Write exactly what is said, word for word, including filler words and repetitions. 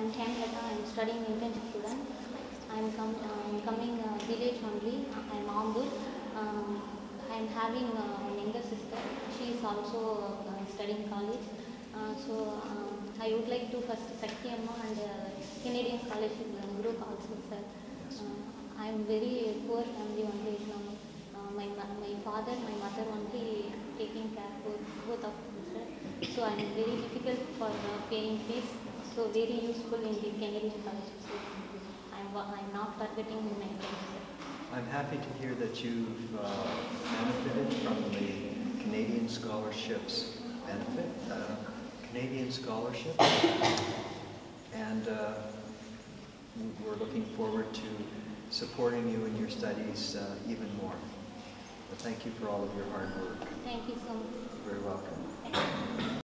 I'm Thanketa. I'm studying internship student. I'm, com I'm coming uh, village only. I'm Ambur. Um, I'm having uh, an younger sister. She is also uh, studying college. Uh, so uh, I would like to first Sakti Amma and uh, Canadian scholarship group also, sir. Uh, I'm very poor family only now. Uh, my my father, my mother only taking care for both of them, sir. So I'm very difficult for uh, paying fees. So very useful in the Canadian scholarship. So I'm I'm not targeting in my friends, sir. I'm happy to hear that you've uh, benefited from the Canadian scholarships benefit, uh, Canadian scholarship, and uh, we're looking forward to supporting you in your studies uh, even more. But thank you for all of your hard work. Thank you so much. You're very welcome. Thank you.